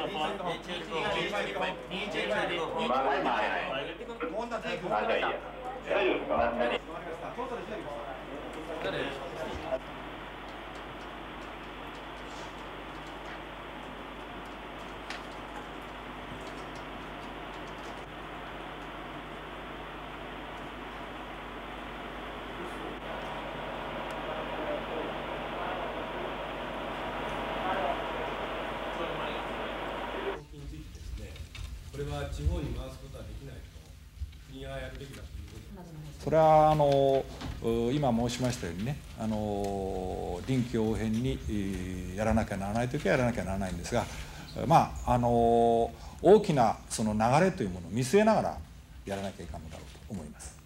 これは地方に回すことはできないと、国がやるべきだということそれは今申しましたようにね、臨機応変にやらなきゃならないときはやらなきゃならないんですが、大きなその流れというものを見据えながらやらなきゃいかんのだろうと思います。